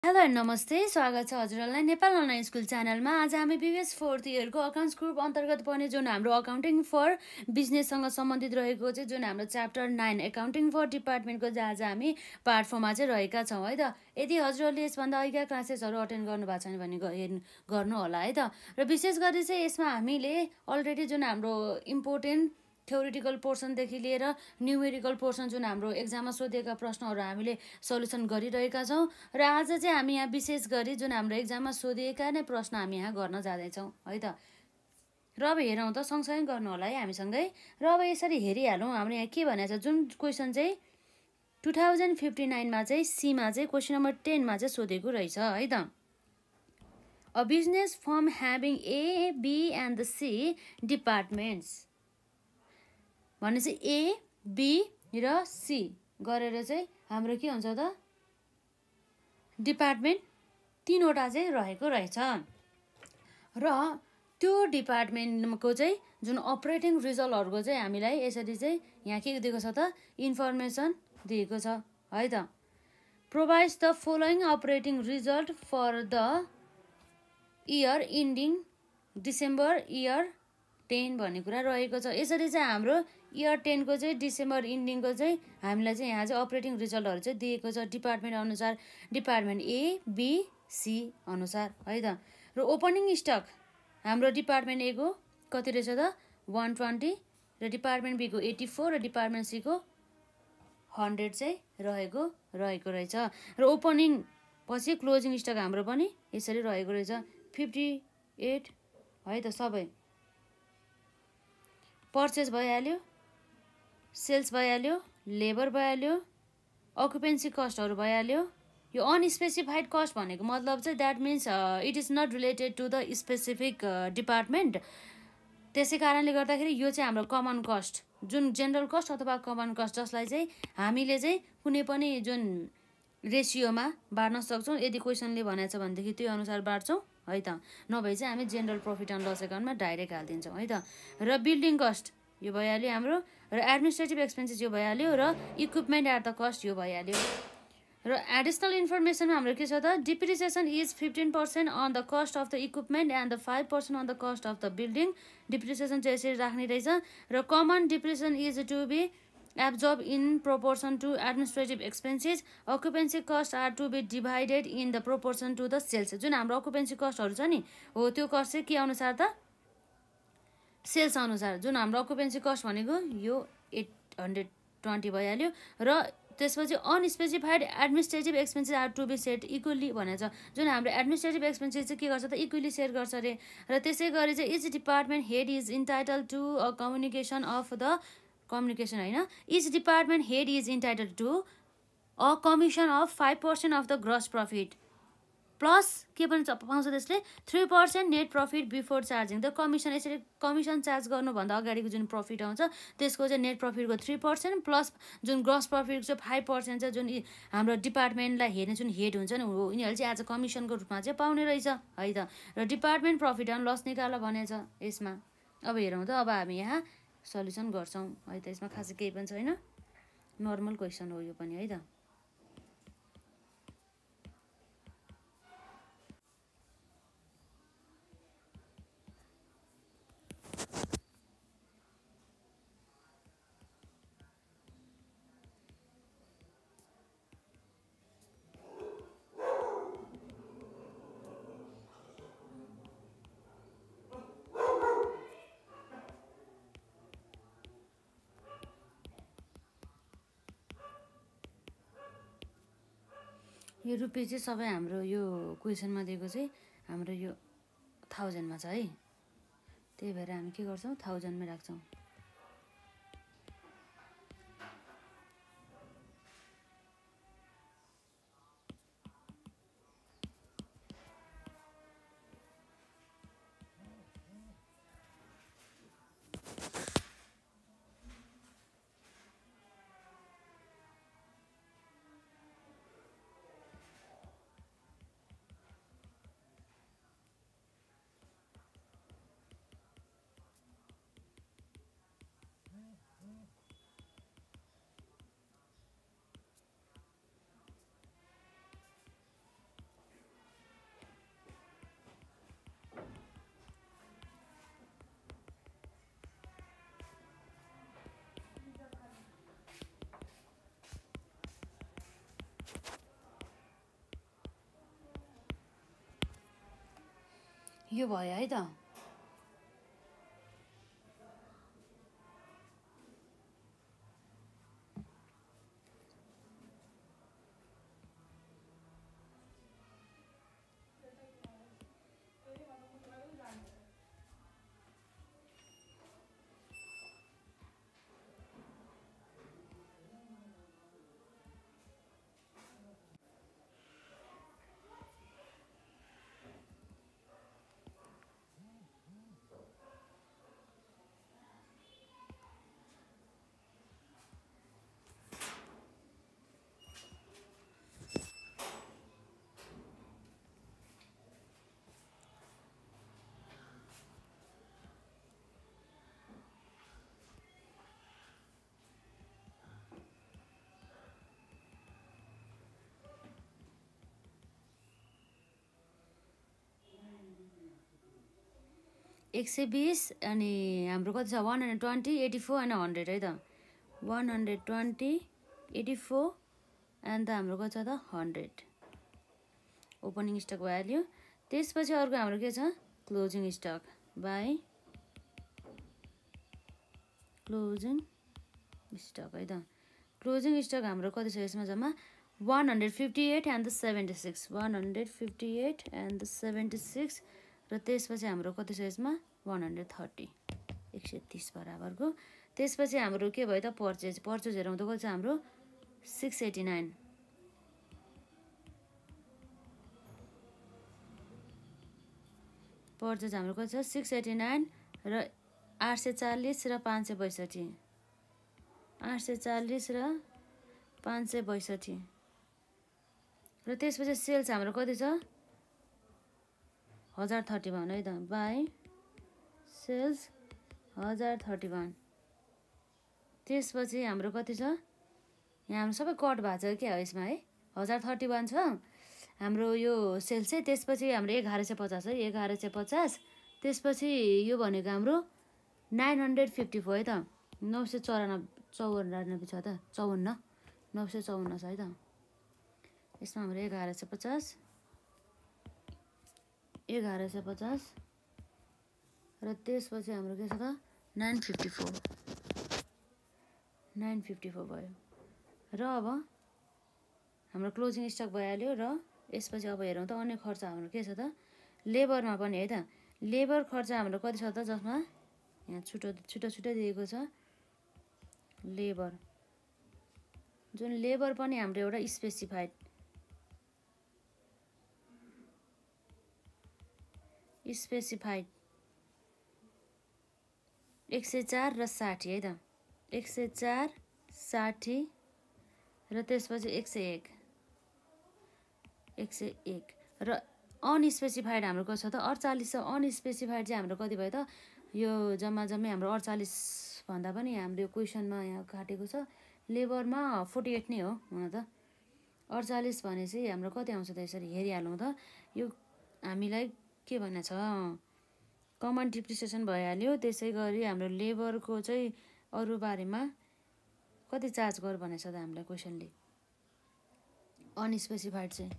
Hello and नमस्ते, स्वागत छ हजुरहरूलाई नेपाल अनलाइन स्कुल च्यानलमा। आज हामी प्रिभियस 4th इयरको अकाउन्ट्स ग्रुप अन्तर्गत पर्ने जुन हाम्रो अकाउन्टिङ फर बिजनेससँग सम्बन्धित रहेको चाहिँ जुन हाम्रो च्याप्टर 9 एकाउन्टिङ फर डिपार्टमेन्टको आज हामी पार्ट 4 मा चाहिँ रहेका छौँ है त। यदि हजुरहरूले यसभन्दा अघिका क्लासेसहरू अटेन्ड गर्नुभएको छैन भने गर्नु होला है त। र विशेष गरी चाहिँ यसमा हामीले अलरेडी जुन हाम्रो इम्पोर्टेन्ट थ्योरिटिकल पोर्सनदेखि लिएर न्युमेरिकल पोर्सन जुन हाम्रो एक्जाममा सोधिएका प्रश्नहरू हामीले सल्युसन गरिरहेका छौँ। र आज चाहिँ हामी यहाँ विशेष गरी जुन हाम्रो एक्जाममा सोधिएका नै प्रश्न हामी यहाँ गर्न जाँदैछौँ है त। र अब हेरौँ त, सँगसँगै गर्नु होला है हामीसँगै। र अब यसरी हेरिहालौँ, हाम्रो यहाँ के भनेको छ, जुन क्वेसन चाहिँ 2059 चाहिँ सीमा चाहिँ क्वेसन नम्बर 10 मा चाहिँ सोधेको रहेछ है त। A business firm having A B and the C departments भने चाहिँ ए बी र सी गरेर चाहिँ हाम्रो के हुन्छ त, डिपार्टमेन्ट 3वटा चाहिँ रहेको रहेछ। र त्यो डिपार्टमेन्टको चाहिँ जुन अपरेटिङ रिजल्टहरूको चाहिँ हामीलाई यसरी चाहिँ यहाँ के दिएको छ त, इन्फर्मेसन दिएको छ है त। Provides the following operating result for the year ending December year 10 भन्ने कुरा रहेको छ। यसरी चाहिँ हाम्रो इयर 10 को चाहिँ डिसेम्बर इन्डिङको चाहिँ हामीलाई चाहिँ यहाँ चाहिँ अपरेटिङ रिजल्टहरू चाहिँ दिएको छ डिपार्टमेन्ट अनुसार, डिपार्टमेन्ट ए बी सी अनुसार है त। र ओपनिङ स्टक हाम्रो डिपार्टमेन्ट ए को कति रहेछ त, 120, र डिपार्टमेन्ट बी को 84 र डिपार्टमेन्ट सी को 100 चाहिँ रहेको रहेछ। र ओपनिङ पछि क्लोजिङ स्टक हाम्रो पनि यसरी रहेको रहेछ 58 है त। सबै पर्चेस भइहाल्यो, सेल्स भइहाल्यो, लेबर भइहाल्यो, अकुपेन्सी कस्टहरू भइहाल्यो। यो अनस्पेसिफाइड कस्ट भनेको मतलब चाहिँ that means it is not related to the specific department. त्यसै कारणले गर्दाखेरि यो चाहिँ हाम्रो कमन कस्ट, जुन जेनरल कस्ट अथवा कमन कस्ट, जसलाई चाहिँ हामीले चाहिँ कुनै पनि जुन रेसियोमा बाँड्न सक्छौँ। यदि क्वेसनले भनेको छ भनेदेखि त्यो अनुसार बाँड्छौँ है त, नभए चाहिँ हामी जेनरल प्रफिट एन्ड लस एकाउन्टमा डाइरेक्ट हालिदिन्छौँ है त। र बिल्डिङ कस्ट यो भइहाल्यो हाम्रो, र एडमिनिस्ट्रेटिभ एक्सपेन्सेस यो भइहाल्यो, र इक्विपमेन्ट एट द कस्ट यो भइहाल्यो। र एडिसनल इन्फर्मेसनमा हाम्रो के छ त, depreciation is 15% on the cost of the equipment and the 5% on the cost of the building. Depreciation चाहिँ यसरी राख्ने रहेछ। र common depreciation is to be absorb in proportion to administrative expenses. Occupancy costs are to be divided in the proportion to the sales. जुन हाम्रो occupancy कस्टहरू छ नि हो, त्यो कस्ट चाहिँ के अनुसार त, सेल्स अनुसार। जुन हाम्रो occupancy कस्ट भनेको यो 820 भइहाल्यो। र त्यसपछि unspecified administrative expenses are to be set equally भनेको छ। जुन हाम्रो एडमिनिस्ट्रेटिभ एक्सपेन्सेस चाहिँ के गर्छ त, इक्वली सेयर गर्छ अरे। र त्यसै गरी चाहिँ each department head is entitled to a communication of the communication होइन, each department head is entitled to a commission of 5% of the gross profit plus के पनि पाउँछ त्यसले 3% net profit before charging the commission. यसरी commission charge गर्नुभन्दा अगाडिको जुन profit आउँछ त्यसको चाहिँ नेट प्रफिटको 3% प्लस जुन ग्रस प्रफिटको चाहिँ 5% चाहिँ जुन हाम्रो डिपार्टमेन्टलाई हेर्ने जुन हेड हुन्छ नि हो, यिनीहरूले चाहिँ आज कमिसनको रूपमा चाहिँ पाउने रहेछ है त। र डिपार्टमेन्ट प्रफिट एन्ड लस निकाल भनेछ यसमा। अब हेरौँ त, अब हामी यहाँ सल्युसन गर्छौँ है त। यसमा खासै केही पनि छैन, नर्मल क्वेसन हो यो पनि है त। यो रुपियाँ चाहिँ सबै हाम्रो यो क्वेसनमा दिएको चाहिँ हाम्रो यो 1000 मा छ है, त्यही भएर हामी के गर्छौँ 1000 मै राख्छौँ। यो भयो है त। एक सय 20 अनि हाम्रो कति छ 120 84 अनि 100 है त। 120 84 एन्ड त हाम्रो कति छ त 100 ओपनिङ स्टक भइहाल्यो। त्यसपछि अर्को हाम्रो के छ closing stock by closing stock है त। क्लोजिङ स्टक हाम्रो कति छ यसमा जम्मा 158 एन्ड द 76 158 एन्ड द 76 र त्यसपछि हाम्रो कति छ यसमा 130 130 बराबरको। त्यसपछि हाम्रो के भयो त पर्चेज हेरौँ त कति छ हाम्रो 689 पर्चेज हाम्रो कति छ 689 र 840 र 562 840 र 562 र त्यसपछि सेल्स हाम्रो कति छ 1031 है त बाई सेल्स 1031। त्यसपछि हाम्रो कति छ यहाँ हाम्रो सबै कट भएको छ क्या यसमा है 1031 छ हाम्रो यो सेल्स चाहिँ। त्यसपछि हाम्रो 1150 है 1150। त्यसपछि यो भनेको हाम्रो 954 है त 994 छ त 54 954 छ है त। यसमा हाम्रो 1150 1150 र त्यसपछि हाम्रो के छ त 954 भयो। र अब हाम्रो क्लोजिङ स्टक भइहाल्यो। र यसपछि अब हेरौँ त अन्य खर्च हाम्रो के छ त लेबरमा पनि है त। लेबर खर्च हाम्रो कति छ त जसमा यहाँ छुट्टै दिएको छ लेबर जुन लेबर पनि हाम्रो एउटा स्पेसिफाइड 104 र 60 है त 104 60 र त्यसपछि 101 र अनस्पेसिफाइड हाम्रो कति छ त 48 छ। अनस्पेसिफाइड चाहिँ हाम्रो कति भयो त यो जम्मै हाम्रो 48 भन्दा पनि हाम्रो क्वेसनमा यहाँ काटेको छ लेबरमा 48 नै हो हुन त। 48 भनेपछि हाम्रो कति आउँछ त यसरी हेरिहालौँ त। यो हामीलाई के भनेको छ कमन डिप्रिसिएसन भइहाल्यो। त्यसै गरी हाम्रो लेबरको चाहिँ अरू बारेमा कति चार्ज गर भनेको छ त हामीलाई क्वेसनले अनस्पेसिफाइड चाहिँ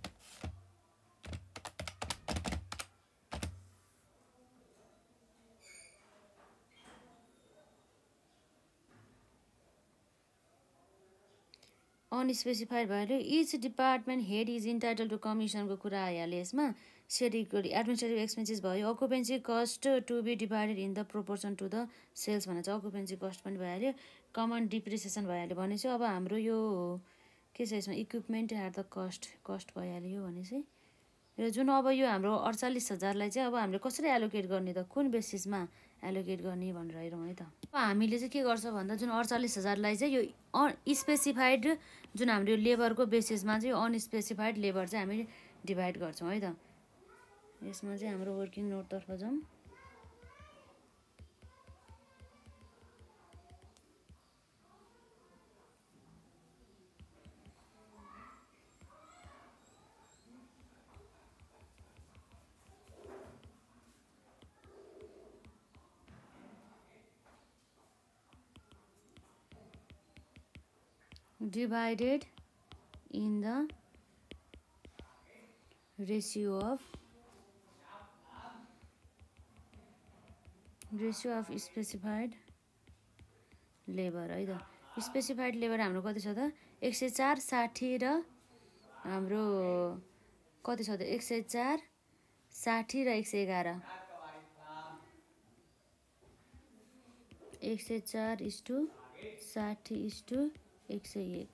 अनस्पेसिफाइड भइहाल्यो। Each department head is entitled to कमिसनको कुरा आइहाल्यो यसमा। सेडिकरी एडमिनिस्ट्रेटिभ एक्सपेन्सेस भयो। Occupancy cost to be divided in the proportion to the sales भनेर चाहिँ अकुपेन्सी कस्ट पनि भइहाल्यो। कमन डिप्रिसिएसन भइहाल्यो भनेपछि अब हाम्रो यो के छ यसमा इक्विपमेन्ट एट द कस्ट भइहाल्यो भनेपछि। र जुन अब यो हाम्रो 48,000लाई चाहिँ अब हामीले कसरी एलोकेट गर्ने त कुन बेसिसमा एलोकेट गर्ने भनेर हेरौँ है त। अब हामीले चाहिँ के गर्छ भन्दा जुन 48,000लाई चाहिँ यो स्पेसिफाइड जुन हाम्रो लेबरको बेसिसमा चाहिँ अनस्पेसिफाइड लेबर चाहिँ हामी डिभाइड गर्छौँ है त। यसमा चाहिँ हाम्रो वर्किङ नोटतर्फ जाउँ। divided in the ratio of ratio of specified labour है त। स्पेसिफाइड लेबर हाम्रो कति छ त 104 60 र हाम्रो कति छ त 104 60 र 111 104:60:101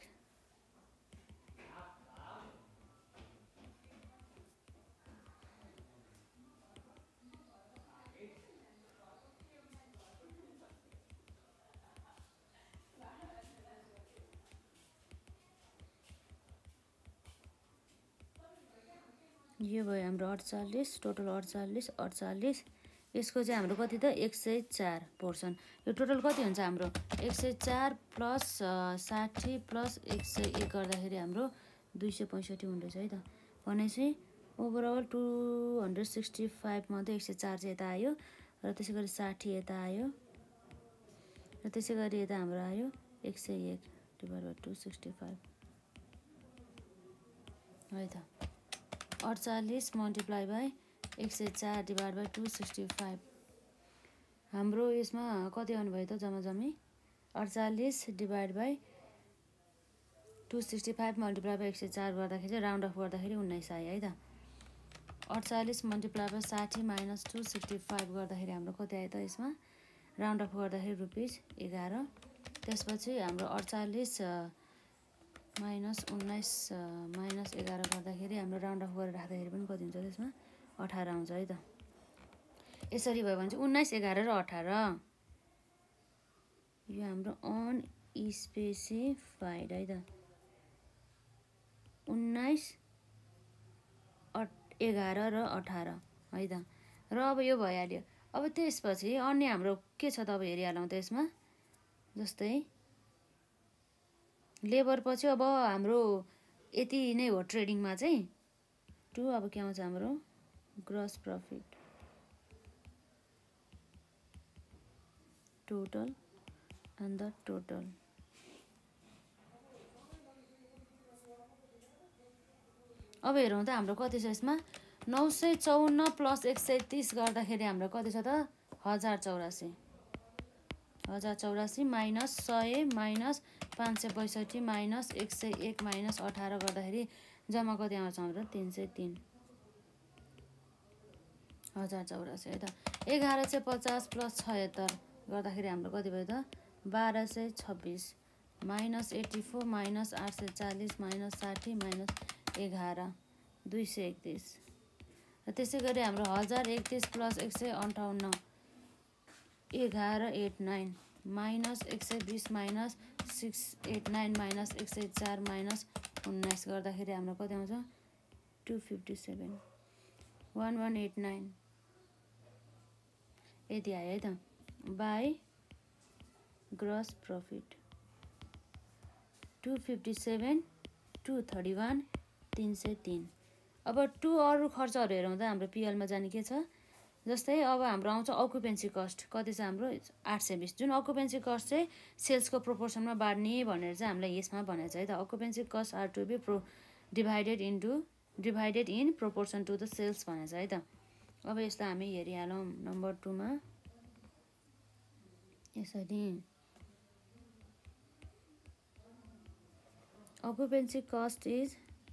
यो भयो हाम्रो 48 टोटल 48 यसको चाहिँ हाम्रो कति त 104 पोर्सन। यो टोटल कति हुन्छ हाम्रो 104 प्लस 60 प्लस 101 गर्दाखेरि हाम्रो 265 हुँदैछ है त। भनेपछि ओभरअल 265 मध्ये 104 चाहिँ यता आयो र त्यसै गरी 60 यता आयो र त्यसै गरी यता हाम्रो आयो 101 डिभाइड बाइ 265 है त। 48 मल्टिप्लाई बाई 104 डिभाइड बाई 265 हाम्रो यसमा कति आउनुभयो त जम्मी 48 डिभाइड बाई 265 मल्टिप्लाई बाई 104 गर्दाखेरि राउन्ड अफ गर्दाखेरि 19 आयो है त। 48 मल्टिप्लाई बाई 60 माइनस 265 गर्दाखेरि हाम्रो कति आयो त यसमा राउन्ड अफ गर्दाखेरि ₹11। त्यसपछि हाम्रो 48 माइनस 19 माइनस 11 गर्दाखेरि हाम्रो राउन्ड अफ गरेर राख्दाखेरि पनि कति हुन्छ त्यसमा 18 आउँछ है त। यसरी भयो भने चाहिँ 19 11 र 18 यो हाम्रो अनस्पेसिफाइड है त। 19 11 र 18 है त। र अब यो भइहाल्यो। अब त्यसपछि अन्य हाम्रो के छ त अब हेरिहालौँ त यसमा जस्तै लेबर पछि अब हाम्रो यति नै हो ट्रेडिङमा चाहिँ 2 अब के आउँछ हाम्रो gross profit total and the total. अब हेरौँ त हाम्रो कति छ यसमा 954 प्लस 130 गर्दाखेरि हाम्रो कति छ त 1084 माइनस 100 माइनस 562 माइनस 101 माइनस 18 गर्दाखेरि जम्मा कति आउँछ हाम्रो 303 1084 है त। 1150 प्लस 76 गर्दाखेरि हाम्रो कति भयो त 1226 माइनस 84 माइनस 840 माइनस 60 माइनस 11 231 र त्यसै गरी हाम्रो 1031 plus 158 1189 minus 120 minus 689 minus 104 minus 19 गर्दाखेरि हाम्रो कति आउँछ 257 1189 यति आयो है त बाई ग्रस प्रफिट 257 231 303। अब 2 अरू खर्चहरू हेरौँ त हाम्रो पिएलमा जाने के छ जस्तै अब हाम्रो आउँछ अकुपेन्सी कस्ट कति छ हाम्रो 820 जुन अकुपेन्सी कस्ट चाहिँ सेल्सको प्रोपोर्सनमा बाड्ने भनेर चाहिँ हामीलाई यसमा भनेको छ है त। Occupancy cost are to be divided in proportion to the sales भनेको छ है त। अब यसलाई हामी हेरिहालौँ नम्बर 2 मा यसरी occupancy cost is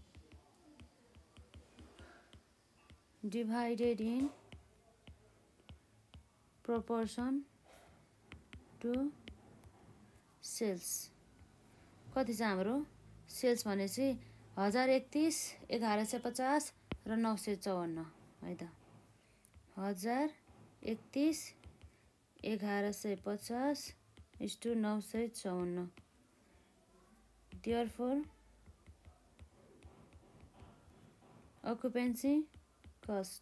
divided in proportion to sales कति छ हाम्रो सेल्स भनेपछि 1031 1150 र 954 है त। 1031 1150 = 954 therefore occupancy cost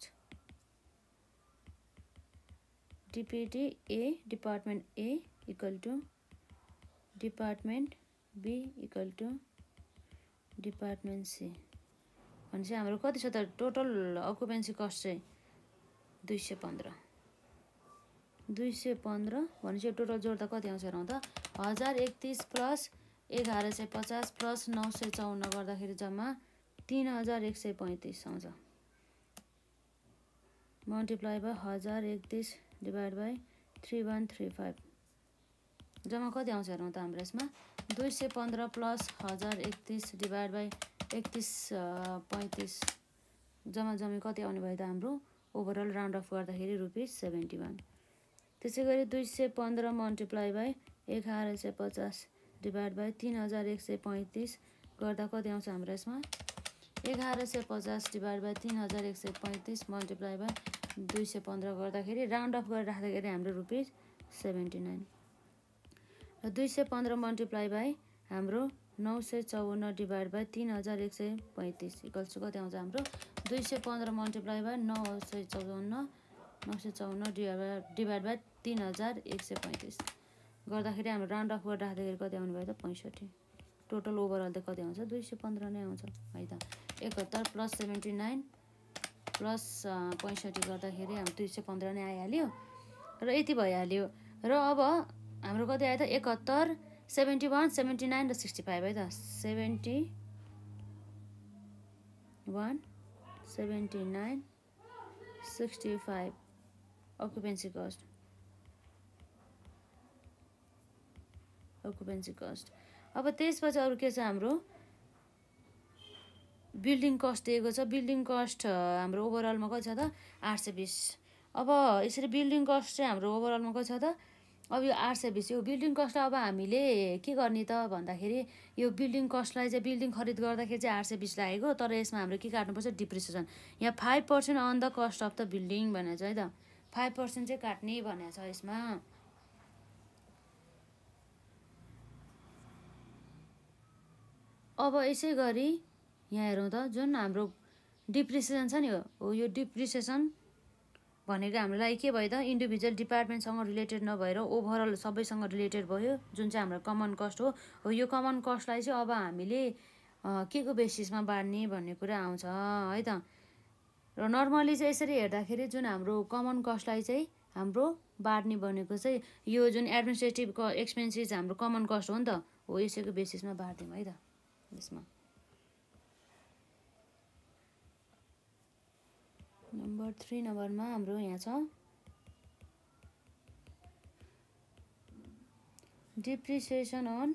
DPT A department A equal to department B equal to department C भनेपछि हाम्रो कति छ त टोटल अकुपेन्सी कस्ट चाहिँ 215 भनेपछि टोटल जोड्दा कति आउँछ हेरौँ त 1031 प्लस 1150 प्लस 954 गर्दाखेरि जम्मा 3135 आउँछ मल्टिप्लाई बाई 1031 डिभाइड बाई 3135 जम्मा कति आउँछ हेरौँ त हाम्रो यसमा 215 प्लस 1031 डिभाइड बाई 3135 जम्मा जम्मी कति आउने भयो त हाम्रो ओभरअल राउन्ड अफ गर्दाखेरि ₹71। त्यसै गरी 215 मल्टिप्लाई बाई 1150 डिभाइड बाई 3135 गर्दा कति आउँछ हाम्रो यसमा 1150 डिभाइड बाई 3135 मल्टिप्लाई बाई 215 गर्दाखेरि राउन्ड अफ गरेर राख्दाखेरि हाम्रो ₹79 र 215 मल्टिप्लाई बाई हाम्रो 954 डिभाइड बाई 3135 इक्वल्स टु कति आउँछ हाम्रो 215 मल्टिप्लाई बाई 954 डिभाइड बाई 3135 गर्दाखेरि हाम्रो राउन्ड अफ गरेर राख्दाखेरि कति आउने भयो त 65। टोटल ओभरअल त कति आउँछ 215 नै आउँछ है त। 71 प्लस 79 प्लस 65 गर्दाखेरि हाम्रो 215 नै आइहाल्यो र यति भइहाल्यो। र अब हाम्रो कति आयो त 71 71 79 र 65 है त 71 79 65 अकुपेन्सी कस्ट। अब त्यसपछि अरू के छ हाम्रो बिल्डिङ कस्ट दिएको छ। बिल्डिङ कस्ट हाम्रो ओभरअलमा कति छ त 820। अब यसरी बिल्डिङ कस्ट चाहिँ हाम्रो ओभरअलमा कति छ त अब यो 820 यो बिल्डिङ कस्ट अब हामीले के गर्ने त भन्दाखेरि यो बिल्डिङ कस्टलाई चाहिँ बिल्डिङ खरिद गर्दाखेरि चाहिँ 820 लागेको तर यसमा हाम्रो के काट्नुपर्छ डिप्रिसिएसन। यहाँ 5% on the cost of the building भनेको छ है त 5% चाहिँ काट्ने भनेको छ यसमा। अब यसै गरी यहाँ हेरौँ त जुन हाम्रो डिप्रिसिएसन छ नि हो यो डिप्रिसिएसन भनेको हाम्रो लागि के भयो त इन्डिभिजुअल डिपार्टमेन्टसँग रिलेटेड नभएर ओभरअल सबैसँग रिलेटेड भयो जुन चाहिँ हाम्रो कमन कस्ट हो यो कमन कस्टलाई चाहिँ अब हामीले के को बेसिसमा बाँड्ने भन्ने कुरा आउँछ है त। र नर्मली चाहिँ यसरी हेर्दाखेरि जुन हाम्रो कमन कस्टलाई चाहिँ हाम्रो बाँड्ने भनेको चाहिँ यो जुन एडमिनिस्ट्रेटिभ एक्सपेन्सेस हाम्रो कमन कस्ट हो नि त हो यसैको बेसिसमा बाँड्दिउँ है त। यसमा नम्बर 3 नम्बरमा हाम्रो यहाँ छ डिप्रिसिएसन अन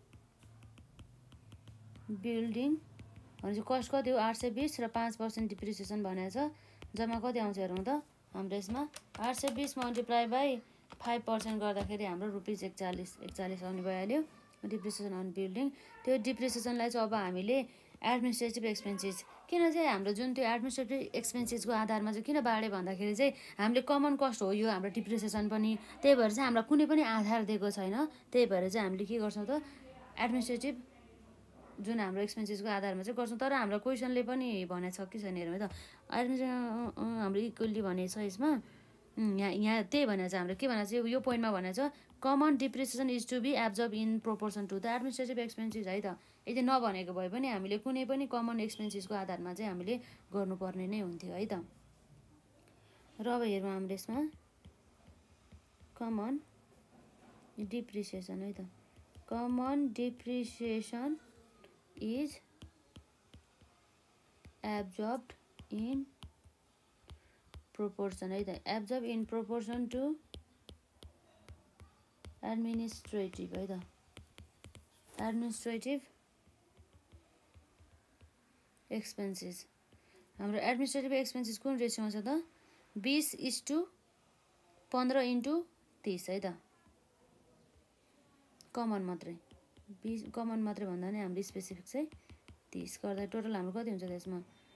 बिल्डिङ भनेपछि कस्ट कति हो 820 र 5% डिप्रिसिएसन भनेको छ जम्मा कति आउँछ हेरौँ त हाम्रो यसमा 820 मल्टिप्लाई बाई 5% गर्दाखेरि हाम्रो ₹41 आउने भइहाल्यो डिप्रिसिएसन अन बिल्डिङ। त्यो डिप्रिसिएसनलाई चाहिँ अब हामीले एडमिनिस्ट्रेटिभ एक्सपेन्सेस किन चाहिँ हाम्रो जुन त्यो एडमिनिस्ट्रेटिभ एक्सपेन्सेसको आधारमा चाहिँ किन बाँड्यो भन्दाखेरि चाहिँ हामीले कमन कस्ट हो यो हाम्रो डिप्रिसिएसन पनि त्यही भएर चाहिँ हामीलाई कुनै पनि आधार दिएको छैन त्यही भएर चाहिँ हामीले के गर्छौँ त एडमिनिस्ट्रेटिभ जुन हाम्रो एक्सपेन्सेसको आधारमा चाहिँ गर्छौँ। तर हाम्रो क्वेसनले पनि भनेको छ कि छैन हेरौँ है त हाम्रो इक्वल्ली भनेको छ यसमा यहाँ त्यही भनेको छ हाम्रो के भनेको छ यो पोइन्टमा भनेको छ common depreciation is to be absorb in proportion to the administrative expenses है त। यदि नभनेको भए पनि हामीले कुनै पनि कमन एक्सपेन्सेसको आधारमा चाहिँ हामीले गर्नुपर्ने नै हुन्थ्यो है त। र अब हेरौँ हाम्रो यसमा कमन डिप्रिसिएसन है त common depreciation is absorbed in proportion है त absorb in proportion to administrative है त एडमिनिस्ट्रेटिभ एक्सपेन्सेस हाम्रो एडमिनिस्ट्रेटिभ एक्सपेन्सेस कुन रेसियोमा छ त 20:15/30 है त कमन मात्रै भन्दा नि हाम्रो स्पेसिफिक चाहिँ 30 गर्दा टोटल हाम्रो कति हुन्छ त्यसमा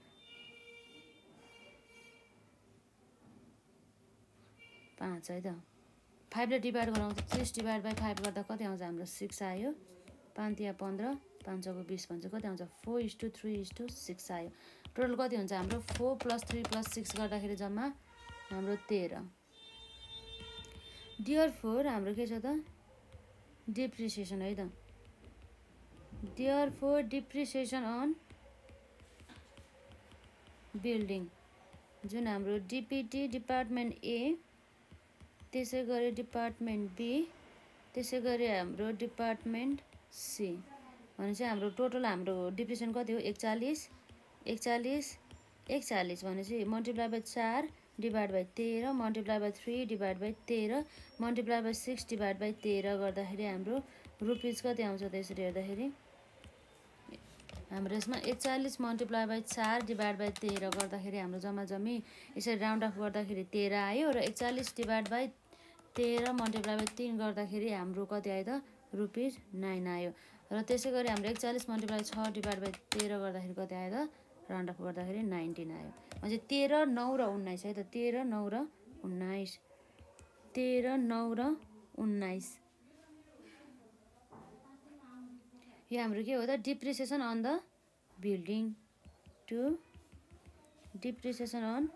5 है त 5 ले डिभाइड गराउँदा 30 डिभाइड बाई 5 गर्दा कति आउँछ हाम्रो 6 आयो 5 या 15 5 को 20 भन्छ कति आउँछ 4:3:6 आयो। टोटल कति हुन्छ हाम्रो 4 + 3 + 6 गर्दाखेरि जम्मा हाम्रो 13। देयरफोर हाम्रो के छ त डिप्रिसिएसन है त देयरफोर डिप्रिसिएसन अन बिल्डिङ जुन हाम्रो डिपिटी डिपार्टमेन्ट ए त्यसै गरी डिपार्टमेन्ट बी त्यसै गरी हाम्रो डिपार्टमेन्ट सी भनेपछि हाम्रो टोटल हाम्रो डिप्रिसिएसन कति हो 41 भनेपछि multiply by 4 divide by 13 multiply by 3 divide by 13 multiply by 6 divide by 13 गर्दाखेरि हाम्रो रुपिज कति आउँछ त यसरी हेर्दाखेरि हाम्रो यसमा 41 मल्टिप्लाई बाई 4 डिभाइड बाई 13 गर्दाखेरि हाम्रो जम्मा जम्मी यसरी राउन्ड अफ गर्दाखेरि 13 आयो र 41 डिभाइड बाई 13 मल्टिप्लाई बाई 3 गर्दाखेरि हाम्रो कति आयो त रुपिज 9 आयो र त्यसै गरी हाम्रो 41 मल्टिप्लाई 6 डिभाइड बाई 13 गर्दाखेरि कति आयो त राउन्ड अफ गर्दाखेरि 19 आयो। म्हणजे 13, 9 र 19 है त 13, 9 र 19 13, 9 र 19 यो हाम्रो के हो त depreciation on the building to depreciation on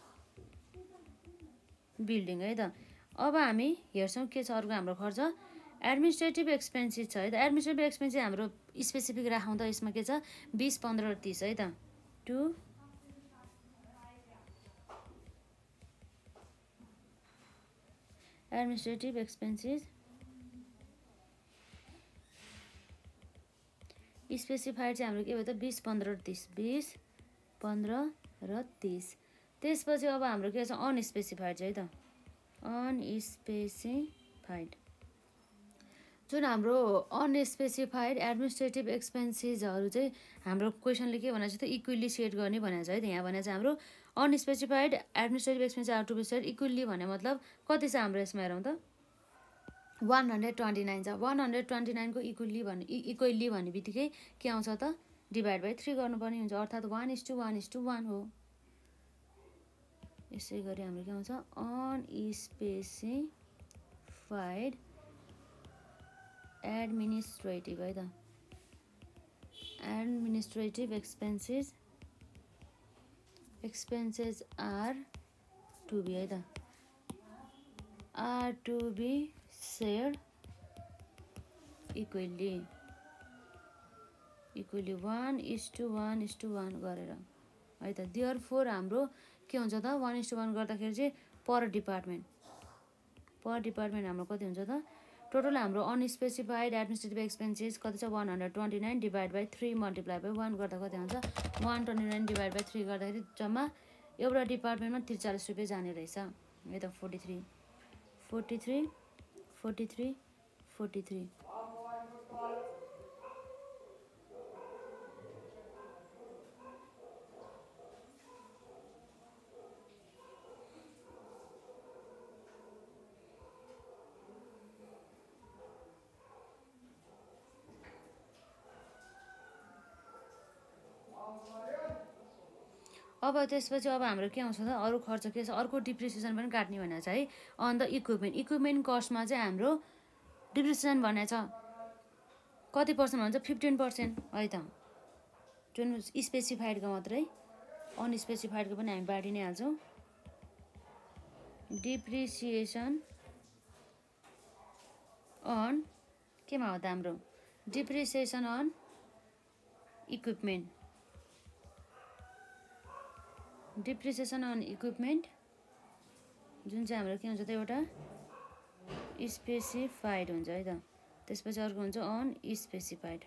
building है त। अब हामी हेर्छौँ के छ अर्को हाम्रो खर्च एडमिनिस्ट्रेटिभ एक्सपेन्सेस छ है त। एडमिनिस्ट्रेटिभ एक्सपेन्सेस हाम्रो स्पेसिफिक राखौँ त यसमा के छ 20, 15 र 30 है त। टु एडमिनिस्ट्रेटिभ एक्सपेन्सेस स्पेसिफाइड चाहिँ हाम्रो के भयो त 20, 15 र 30 20, 15 र 30। त्यसपछि अब हाम्रो के छ अनस्पेसिफाइड चाहिँ है त अनस्पेसिफाइड जुन हाम्रो अनस्पेसिफाइड एडमिनिस्ट्रेटिभ एक्सपेन्सेसहरू चाहिँ हाम्रो क्वेसनले के भनेको छ त इक्वली सेट गर्ने भनेको छ है त। यहाँ भनेको छ हाम्रो unspecified administrative expenses are to be set equally भने मतलब कति छ हाम्रो यसमा हेरौँ त 129 छ। 129 को इक्वली भन्ने बित्तिकै के आउँछ त डिभाइड बाई 3 गर्नुपर्ने हुन्छ अर्थात् 1:1:1 हो। यसै गरी हाम्रो के आउँछ अनस्पेसिफाइड एडमिनिस्ट्रेटिभ है त administrative expenses are to be है त are to be share equally 1:1:1 गरेर है त। देयरफोर हाम्रो के हुन्छ त 1:1 गर्दाखेरि चाहिँ पर डिपार्टमेन्ट हाम्रो कति हुन्छ त टोटल हाम्रो अनस्पेसिफाइड एडमिनिस्ट्रेटिभ एक्सपेन्सेस कति छ 129 डिभाइड बाई 3 मल्टिप्लाई बाई 1 गर्दा कति आउँछ 129 डिभाइड बाई 3 गर्दाखेरि जम्मा एउटा डिपार्टमेन्टमा 43 रुपियाँ जाने रहेछ है त 43 43 43 43। अब त्यसपछि अब हाम्रो के आउँछ त अरू खर्च के छ अर्को डिप्रिसिएसन पनि काट्ने भनेको छ है अन द इक्विपमेन्ट कस्टमा चाहिँ हाम्रो डिप्रिसिएसन भनेको छ कति पर्सेन्ट भन्छ 15% है त जुन स्पेसिफाइडको मात्रै अनस्पेसिफाइडको पनि हामी बाँडी नै हाल्छौँ। डिप्रिसिएसन अन केमा हो त हाम्रो depreciation on equipment depreciation on equipment जुन चाहिँ हाम्रो के हुन्छ त एउटा स्पेसिफाइड हुन्छ है त। त्यसपछि अर्को हुन्छ unspecified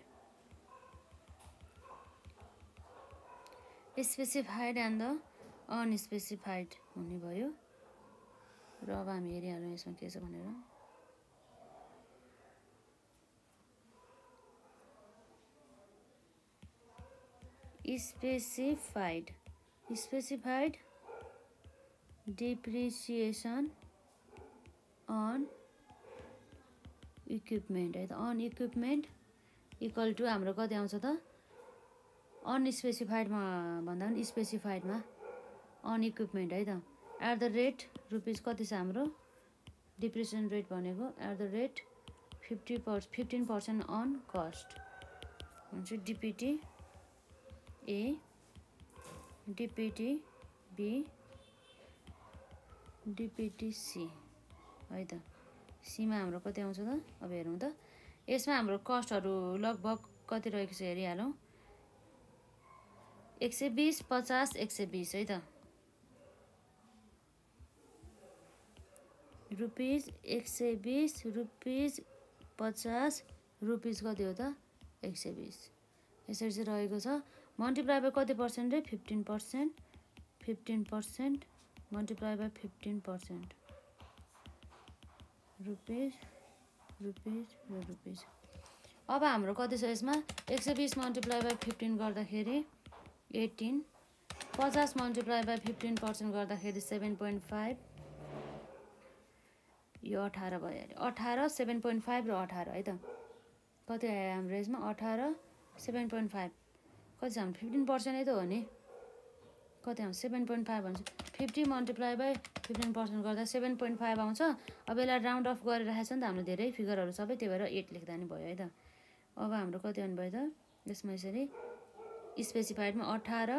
specified and the unspecified हुने भयो र अब हामी हेरिहालौँ यसमा के छ भनेर स्पेसिफाइड डिप्रिसिएसन अन इक्विपमेन्ट है त अन इक्विपमेन्ट इक्वल टु हाम्रो कति आउँछ त अनस्पेसिफाइडमा भन्दा पनि स्पेसिफाइडमा अन इक्विपमेन्ट है त एट द रेट रुपिज कति छ हाम्रो डिप्रिसिएसन रेट भनेको at the rate 15% on cost हुन्छ dept A dept B dept C है त सीमा हाम्रो कति आउँछ त अब हेरौँ त यसमा हाम्रो कस्टहरू लगभग कति रहेको छ हेरिहालौँ 120 50 120 है त रुपिज 120 रुपिज 50 रुपिज कति हो त 120 यसरी चाहिँ रहेको छ मल्टिप्लाई बाई कति पर्सेन्ट रे 15% मल्टिप्लाई बाई 15%, रुपिज रुपिज र रुपिज। अब हाम्रो कति छ यसमा 120 मल्टिप्लाई बाई 15 गर्दाखेरि 18, 50 मल्टिप्लाई बाई 15% गर्दाखेरि 7.5, यो 18 भइहाल्यो। 18, 7.5 र 18 है त। कति आयो हाम्रो यसमा 18, 7.5 कति छ हाम्रो 15% नै त हो नि। कति आउँछ 7.5 भन्छ। 50 मल्टिप्लाई बाई 15% गर्दा 7.5 आउँछ। अब यसलाई राउन्ड अफ गरिरहेको छ नि त हाम्रो धेरै फिगरहरू सबै, त्यही भएर 8 लेख्दा नि भयो है त। अब हाम्रो कति आउनु भयो त यसमा यसरी स्पेसिफाइडमा 18,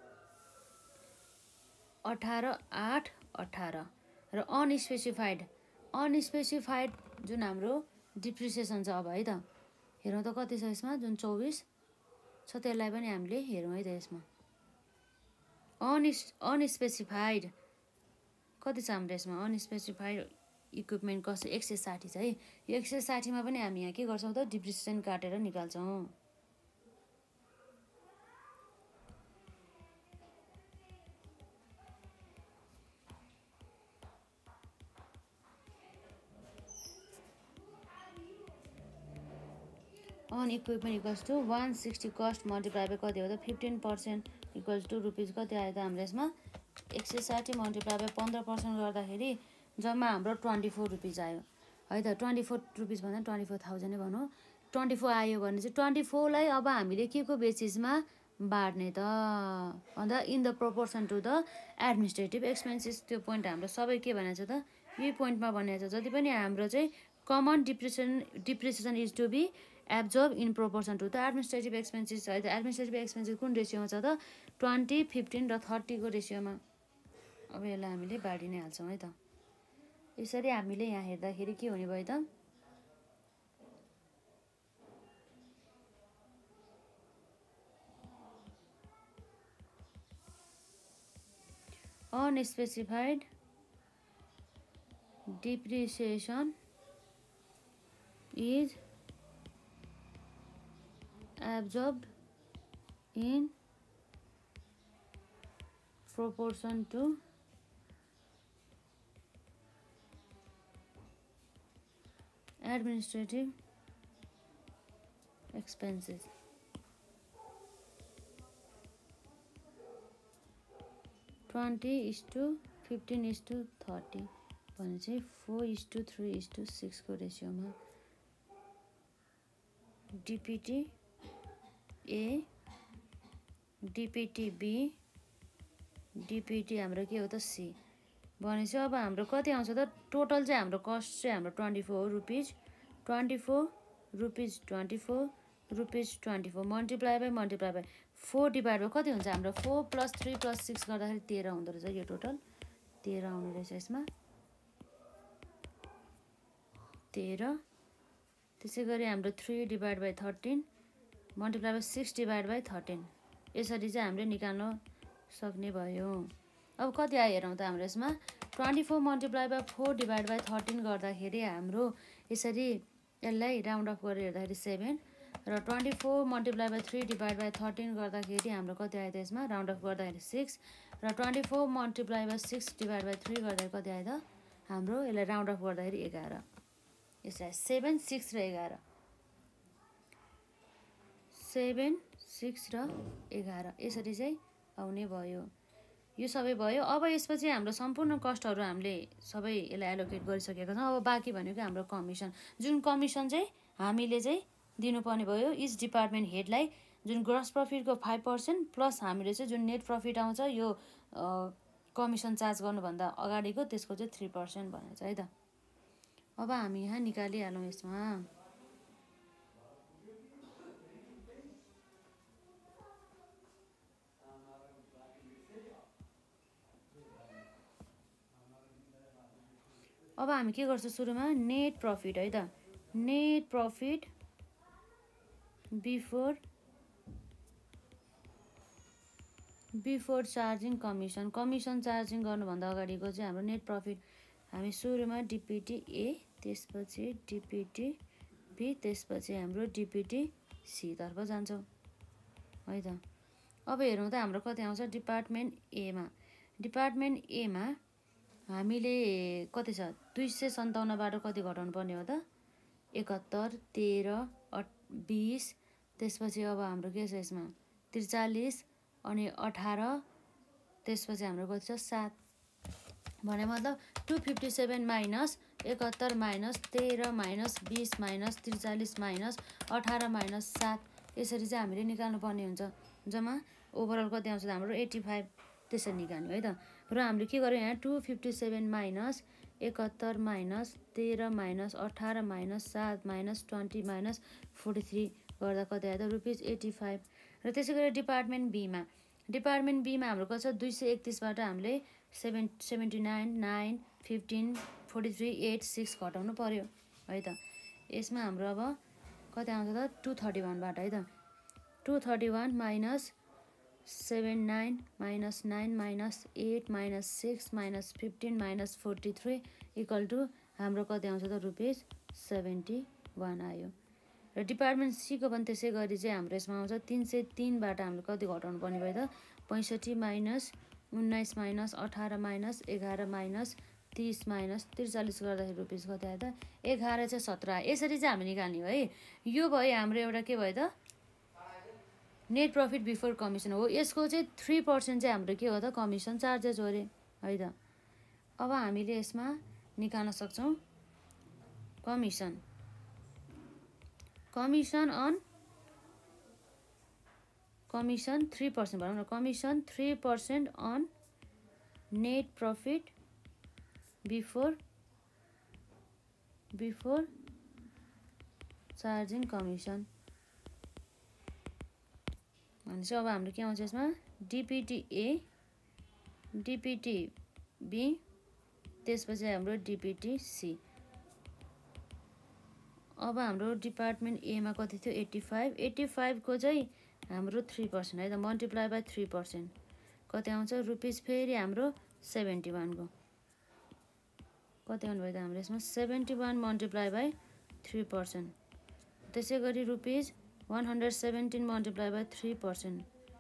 18, 8, 18 र अनस्पेसिफाइड जुन हाम्रो डिप्रिसिएसन छ अब है त। हेरौँ त कति छ यसमा जुन 24 छ, त्यसलाई पनि हामीले हेरौँ है त। यसमा अनस्पेसिफाइड कति छ हाम्रो यसमा अनस्पेसिफाइड इक्विपमेन्ट कस्ट 160 छ है। यो 160 मा पनि हामी यहाँ के गर्छौँ त डिप्रिसिएसन काटेर निकाल्छौँ। On equipment equals to 160 cost multiply by कति हो त 15% इक्वल्स टु रुपिज कति आयो त हाम्रो यसमा 160 मल्टिप्लाई बाई 15% गर्दाखेरि जम्मा हाम्रो 24 रुपिज आयो है त। 24 रुपिज भन्दा 24,000 नै भनौँ। 24 आयो भने चाहिँ 24 लाई अब हामीले के को बेसिसमा बाँड्ने त भन्दा in the proportion to the administrative expenses. त्यो पोइन्ट हाम्रो सबै के भनेको छ त यही पोइन्टमा भनेको छ। जति पनि हाम्रो चाहिँ common depreciation is to be absorb in proportion to the administrative expenses है त। एडमिनिस्ट्रेटिभ एक्सपेन्सेस कुन रेसियोमा छ त 20, 15 र 30 को रेसियोमा। अब यसलाई हामीले बाँडी नै हाल्छौँ है त। यसरी हामीले यहाँ हेर्दाखेरि के हुने भयो त unspecified depreciation is absorbed in proportion to administrative expenses। 20:15:30 भने चाहिँ 4:3:6 को रेसियोमा dept A, dept B, dept हाम्रो के हो त सी भनेपछि अब हाम्रो कति आउँछ त टोटल चाहिँ हाम्रो कस्ट चाहिँ हाम्रो 24 rupees 24 rupees 24 rupees 24 multiply by 4 divide by कति हुन्छ हाम्रो 4 + 3 + 6 गर्दाखेरि 13 हुँदो रहेछ। यो टोटल 13 आउने रहेछ यसमा 13। त्यसै गरी हाम्रो 3 divide by 13 multiply by 6 divide by 13 यसरी चाहिँ हामीले निकाल्न सक्ने भयो। अब कति आयो हेरौँ त हाम्रो यसमा 24 मल्टिप्लाई बाई 4 डिभाइड बाई 13 गर्दाखेरि हाम्रो यसरी यसलाई राउन्ड अफ गरेर हेर्दाखेरि 7 र 24 मल्टिप्लाई बाई 3 डिभाइड बाई 13 गर्दाखेरि हाम्रो कति आयो त यसमा राउन्ड अफ गर्दाखेरि 6 र 24 मल्टिप्लाई बाई 6 डिभाइड बाई 3 गर्दाखेरि कति आयो त हाम्रो यसलाई राउन्ड अफ गर्दाखेरि 11। यसलाई 7, 6 र 11 7, 6 र 11 यसरी चाहिँ आउने भयो। यो सबै भयो। अब यसपछि हाम्रो सम्पूर्ण कस्टहरू हामीले सबै यसलाई एलोकेट गरिसकेका छौँ। अब बाँकी भनेको हाम्रो कमिसन, जुन कमिसन चाहिँ हामीले चाहिँ दिनुपर्ने भयो इच डिपार्टमेन्ट हेडलाई, जुन ग्रस प्रफिटको 5% प्लस हामीले चाहिँ जुन नेट प्रफिट आउँछ यो कमिसन चार्ज गर्नुभन्दा अगाडिको त्यसको चाहिँ 3% भनेको छ है त। अब हामी यहाँ निकालिहालौँ यसमा अब हामी के गर्छौँ सुरुमा नेट प्रफिट है त। Net profit before charging commission, commission charging गर्नुभन्दा अगाडिको चाहिँ हाम्रो नेट प्रफिट हामी सुरुमा डिपिटी ए, त्यसपछि डिपिटी बी, त्यसपछि हाम्रो डिपिटी सी तर्फ जान्छौँ है त। अब हेरौँ त हाम्रो कति आउँछ डिपार्टमेन्ट एमा डिपार्टमेन्ट एमा हामीले कति छ 257बाट कति घटाउनु पर्ने हो त 71 13 20 त्यसपछि अब हाम्रो के छ यसमा 43 अनि 18 त्यसपछि हाम्रो कति छ 7 भने मतलब 257 minus 71 minus 13 minus 20 minus 43 minus 18 minus 7 यसरी चाहिँ हामीले निकाल्नु पर्ने हुन्छ जम्मा ओभरअल कति आउँछ हाम्रो 85 त्यसरी निकाल्नु है त र हामीले के गर्यौं यहाँ 257 minus 71 minus 13 minus 18 minus 7 minus 20 minus 43 गर्दा कति आयो त ₹85 र त्यसैगरी डिपार्टमेन्ट बी मा हाम्रो कति छ 231बाट हामीले 79 9 15 43 8 6 घटाउनु पर्यो है त यसमा हाम्रो अब कति आउँछ त 231बाट है त 231 minus 79 minus 9 minus 8 minus 6 minus 15 minus 43 equal to हाम्रो कति आउँछ त ₹71 आयो र डिपार्टमेन्ट सी को पनि त्यसै गरी चाहिँ हाम्रो यसमा आउँछ 303बाट हामीले कति घटाउनु पर्ने भयो त 65 minus 19 minus 18 minus 11 minus 30 minus 43 गर्दाखेरि रुपिस कति आयो त 11 चाहिँ 17 यसरी चाहिँ हामी निकाल्ने हो है यो भयो हाम्रो एउटा के भयो त नेट प्रफिट बिफोर कमिसन हो यसको चाहिँ 3% चाहिँ हाम्रो के हो त कमिसन चार्जेस हो रे है त अब हामीले यसमा निकाल्न सक्छौं कमिसन अन कमिसन 3% भनौं न commission 3% on net profit before charging commission भनेपछि अब हाम्रो के आउँछ यसमा डिपिटी ए डिपिटी बी त्यसपछि हाम्रो डिपिटी सी अब हाम्रो डिपार्टमेन्ट ए मा कति थियो 85 को चाहिँ हाम्रो 3% है त मल्टिप्लाई बाइ 3% कति आउँछ रुपिस फेरि हाम्रो 71 को कति आउनु भयो त हाम्रो यसमा 71 मल्टिप्लाई बाइ 3% त्यसै गरी रुपिस 117 मल्टिप्लाई बाइ 3%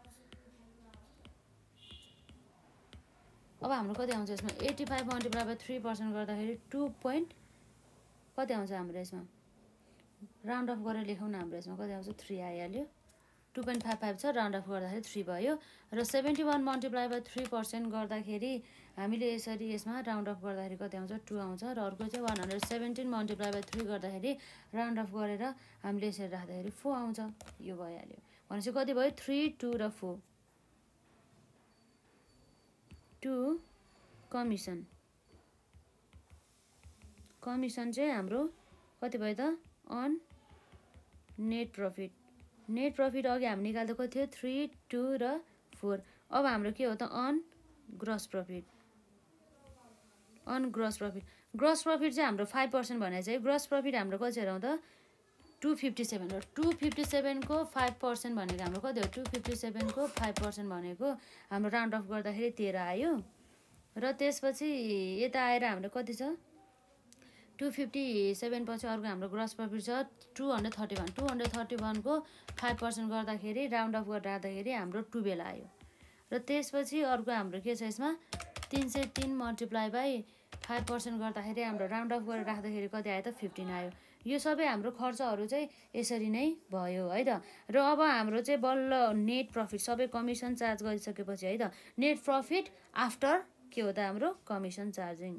अब हाम्रो कति आउँछ यसमा 85 मल्टिप्लाई बाइ 3% गर्दाखेरि 2 पोइन्ट कति आउँछ हाम्रो यसमा राउन्ड अफ गरेर लेखौँ न हाम्रो यसमा कति आउँछ 3 आइहाल्यो 2.55 छ राउन्ड अफ गर्दाखेरि 3 भयो र 71 मल्टिप्लाई बाइ 3% गर्दाखेरि हामीले यसरी यसमा राउन्ड अफ गर्दाखेरि कति आउँछ 2 आउँछ र अर्को चाहिँ 117 मल्टिप्लाई बाइ 3 गर्दाखेरि राउन्ड अफ गरेर हामीले यसरी राख्दाखेरि 4 आउँछ यो भइहाल्यो भनेपछि कति भयो 3 2 र 4 2 कमिसन चाहिँ हाम्रो कति भयो त अन नेट प्रफिट अघि हामी निकाल्दा कति थियो 3 2 र 4 अब हाम्रो के हो त on gross profit gross profit चाहिँ हाम्रो 5% भने चाहिँ ग्रस प्रफिट हाम्रो कति हेरौँ त 257 हो 257 को 5% भनेको हाम्रो कति हो 257 को 5% भनेको हाम्रो राउन्ड अफ गर्दाखेरि 13 आयो र त्यसपछि यता आएर हाम्रो कति छ 257 पछि अर्को हाम्रो ग्रस प्रफिट छ 231 को 5% गर्दाखेरि राउन्ड अफ गरेर राख्दाखेरि हाम्रो 12 आयो र त्यसपछि अर्को हाम्रो के छ यसमा 303 मल्टिप्लाई बाइ 5% गर्दाखेरि हाम्रो राउन्ड अफ गरेर राख्दाखेरि कति आयो त 15 आयो यो सबै हाम्रो खर्चहरू चाहिँ यसरी नै भयो है त र अब हाम्रो चाहिँ बल्ल नेट प्रफिट सबै कमिसन चार्ज गरिसकेपछि है त नेट प्रफिट आफ्टर के हो त हाम्रो कमिसन चार्जिङ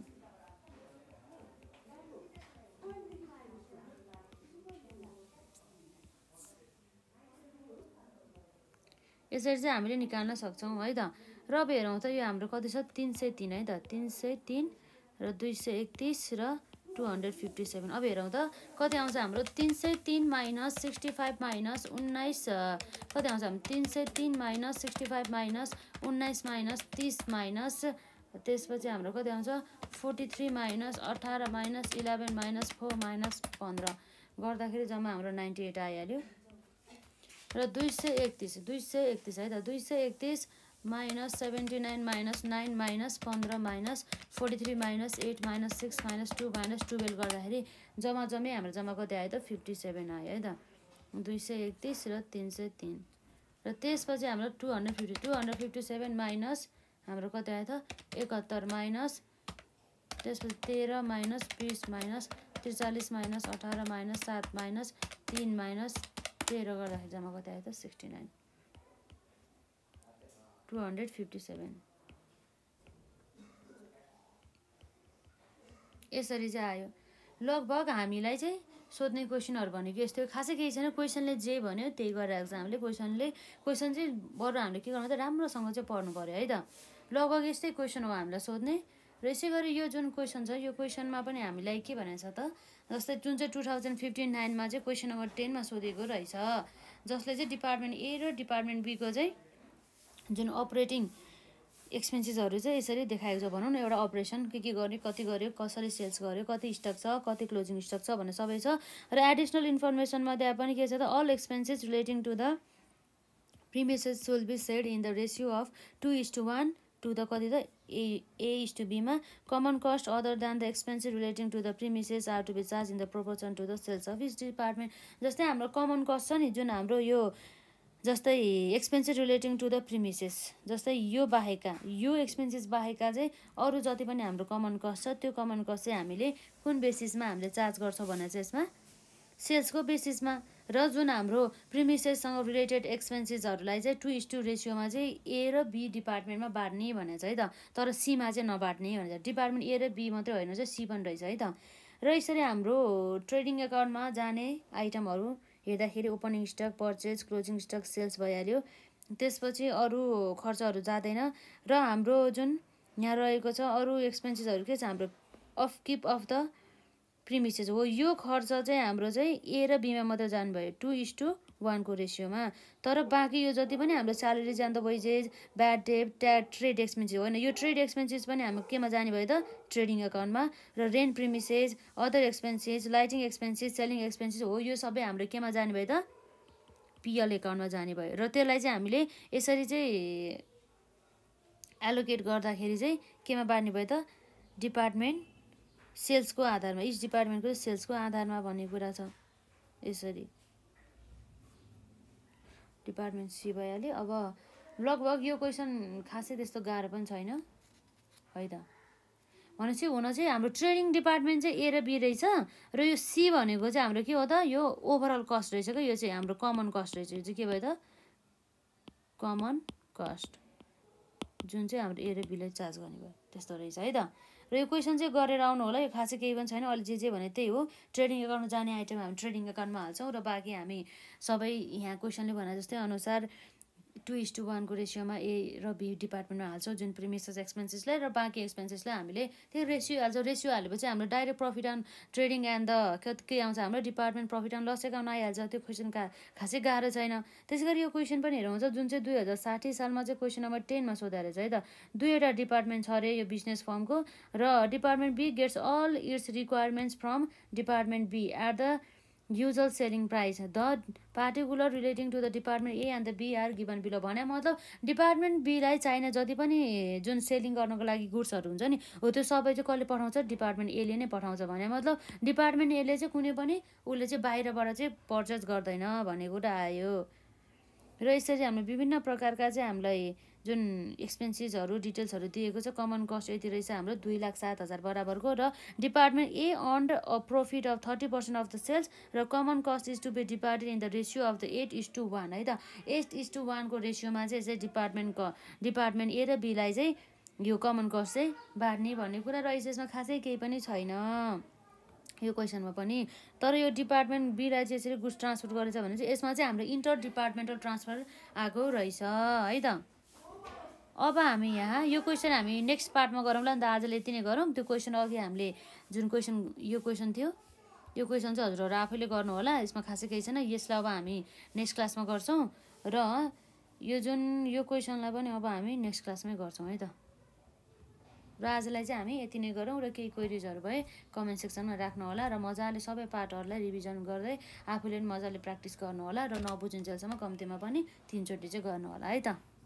यसरी चाहिँ हामीले निकाल्न सक्छौं है त र अब हेरौँ त यो हाम्रो कति छ 303 है त 303 र 231 र 257 अब हेरौँ त कति आउँछ हाम्रो 303 माइनस 65 माइनस 19 कति आउँछ हाम्रो 303 माइनस 65 माइनस 19 माइनस 30 माइनस त्यसपछि हाम्रो कति आउँछ 43 माइनस 18 माइनस 11 माइनस 4 माइनस 15 गर्दाखेरि जम्मा हाम्रो 98 आइहाल्यो र 231 है त 231 minus 79 minus 9 minus 15 minus 43 minus 8 minus 6 minus 2 minus 12 गर्दाखेरि जम्मै हाम्रो जम्मा कति आयो त 57 आयो है त 231 र 303 र त्यसपछि हाम्रो 257 माइनस हाम्रो कति आयो त 71 माइनस त्यसपछि 13 minus 20 minus 43 minus 18 minus 7 minus 3 minus 13 गर्दाखेरि जम्मा कति आयो त 69 257 यसरी चाहिँ आयो। लगभग हामीलाई चाहिँ सोध्ने क्वेसनहरु भनेको यस्तो खासै केही छैन। क्वेसनले जे भन्यो त्यही गरेर एक्जामले क्वेसन चाहिँ बरु हामीले के गर्नु त राम्रोसँग चाहिँ पढ्नु पर्यो है त। लगभग यस्तै क्वेसन हो हामीलाई सोध्ने र यसै गरी यो जुन क्वेसन छ यो क्वेसनमा पनि हामीलाई के भनेको छ त जस्तै जुन चाहिँ 2015-9 मा चाहिँ क्वेसन नम्बर 10 मा सोधेको रहेछ जसले चाहिँ डिपार्टमेन्ट ए र डिपार्टमेन्ट बी को चाहिँ जुन अपरेटिङ एक्सपेन्सेसहरु चाहिँ यसरी देखाएको छ भनौं न। एउटा अपरेसन के गर्ने कति गर्यो कसरी सेल्स गर्यो कति स्टक छ कति क्लोजिङ स्टक छ भन्ने सबै छ र एडिसनल इन्फर्मेसन मध्ये पनि के छ त all expenses relating to the premises will be shared in the ratio of 2:1 to the कति त A:B मा common cost other than the expenses relating to the premises are to be charge in the proportion to the sales of each department. जस्तै हाम्रो common cost छ नि जुन हाम्रो यो जस्तै expenses relating to the premises जस्तै यो बाहेकका यो एक्सपेन्सेस बाहेकका चाहिँ अरु जति पनि हाम्रो कमन कस्ट छ त्यो कमन कस्ट चाहिँ हामीले कुन बेसिसमा हामीले चार्ज गर्छौं भने चाहिँ यसमा सेल्सको बेसिसमा र जुन हाम्रो प्रिमिसेससँग रिलेटेड एक्सपेन्सेसहरुलाई चाहिँ 2:1 रेशियोमा चाहिँ ए र बी डिपार्टमेन्टमा बाड्ने भनेछ है त। तर सी मा चाहिँ नबाड्ने भनेछ। डिपार्टमेन्ट ए र बी मात्रै हैन चाहिँ सी पनि रहेछ है त। र यसरी हाम्रो ट्रेडिङ अकाउन्टमा जाने आइटमहरु हेर्दाखेरि opening stock purchase closing stock sales भइहाल्यो। त्यसपछि अरु खर्चहरु जादैन र हाम्रो जुन यहाँ रहेको छ अरु एक्सपेन्सेसहरु के छ हाम्रो अपकिप अफ द प्रिमिसेस हो। यो खर्च चाहिँ हाम्रो चाहिँ ए र बी मा मात्र जानु भयो 2:1 को रेशियोमा। तर बाँकी यो जति पनि हाम्रो salary and the wages bad debt trade expenses होइन यो ट्रेड एक्सपेन्सेस पनि हाम्रो केमा जाने भयो त ट्रेडिङ अकाउन्टमा र rent premises other expenses lighting expenses selling expenses हो यो सबै हाम्रो केमा जाने भयो त पीएल अकाउन्टमा जाने भयो। र त्यसलाई चाहिँ हामीले यसरी चाहिँ एलोकेट गर्दाखेरि चाहिँ केमा बाड्ने भयो त डिपार्टमेन्ट सेल्सको आधारमा इच डिपार्टमेन्टको सेल्सको आधारमा भन्ने कुरा छ। यसरी डिपार्टमेन्ट सी भइहाल्यो। अब लगभग यो क्वेसन खासै त्यस्तो गाह्रो पनि छैन है त। भनेपछि हुन चाहिँ हाम्रो ट्रेडिङ डिपार्टमेन्ट चाहिँ ए र बी रहेछ र यो सी भनेको चाहिँ हाम्रो के हो त यो ओभरअल कस्ट रहेछ के यो चाहिँ हाम्रो कमन कस्ट रहेछ। यो चाहिँ के भयो त कमन कस्ट जुन चाहिँ हाम्रो ए र बी लाई चार्ज गर्ने भयो त्यस्तो रहेछ है त। र यो क्वेसन चाहिँ गरेर आउनु होला। यो खासै केही पनि छैन। अलि जे भने त्यही हो। ट्रेडिङ अकाउन्टमा जाने आइटम हामी ट्रेडिङ अकाउन्टमा हाल्छौं र बाँकी हामी सबै यहाँ क्वेसनले भने जस्तै अनुसार 2:1 को रेशियोमा ए र बी डिपार्टमेन्टमा हाल्छौं जुन प्रिमिसेस एक्सपेन्सेसलाई र बाँकी एक्सपेन्सेसलाई हामीले त्यो रेशियो हाल्छौं। रेशियो हालेपछि हाम्रो direct profit on trading and the के आउँछ हाम्रो department profit and loss account आइहाल्छ। त्यो क्वेसन खासै गाह्रो छैन। त्यसैगरी यो क्वेसन पनि हेरौँ जुन चाहिँ 2060 सालमा चाहिँ क्वेसन नम्बर 10 मा सोधा रहेछ है त। दुईवटा डिपार्टमेन्ट छ रे यो बिजनेस फर्मको र department B gets all its requirements from department B at the usual selling price the particular relating to the department A and the B are given below भने मतलब डिपार्टमेन्ट बी लाई चाहिने जति पनि जुन सेलिङ गर्नको लागि गुड्सहरु हुन्छ नि हो त्यो सबै चाहिँ कसले पठाउँछ डिपार्टमेन्ट ए ले नै पठाउँछ भने मतलब डिपार्टमेन्ट ए ले चाहिँ कुनै पनि उले चाहिँ बाहिरबाट चाहिँ पर्चेज गर्दैन भन्ने कुरा आयो। र यसरी हामी विभिन्न प्रकारका चाहिँ हामीलाई जुन एक्सपेन्सेसहरु डिटेल्सहरु दिएको छ। कमन कस्ट यति रहेछ हाम्रो 2,07,000 बराबरको र department A earned a profit of 30% of the sales र common cost is to be divided in the ratio of the 8:1 है त। 8:1 को रेशियोमा चाहिँ डिपार्टमेन्ट ए र बी लाई चाहिँ यो कमन कस्ट चाहिँ बाड्ने भन्ने कुरा र यसमा खासै केही पनि छैन यो क्वेसनमा पनि। तर यो डिपार्टमेन्ट बी लाई चाहिँ यसरी गुड्स ट्रान्सफर गरेछ भने चाहिँ यसमा चाहिँ हाम्रो इन्टर डिपार्टमेन्टल ट्रान्सफर आको रहेछ है त। अब हामी यहाँ यो क्वेसन हामी नेक्स्ट पार्टमा गरौँला नि त। आजले यति नै गरौँ। त्यो क्वेसन अघि हामीले जुन क्वेसन यो क्वेसन थियो यो क्वेसन चाहिँ हजुरहरु आफैले गर्नु होला। यसमा खासै केही छैन। यसलाई अब हामी नेक्स्ट क्लासमा गर्छौं र यो जुन यो क्वेसनलाई पनि अब हामी नेक्स्ट क्लासमै गर्छौं है त। र आजलाई चाहिँ हामी यति नै गरौँ र केही क्वेरीजहरु भए कमेन्ट सेक्सनमा राख्नु होला र मजाले सबै पार्टहरुलाई रिभिजन गर्दै आफूले पनि मजाले प्र्याक्टिस गर्नु होला र नबुझिन्जेलसम्म कम्तीमा पनि 3 चोटी चाहिँ गर्नु होला है त।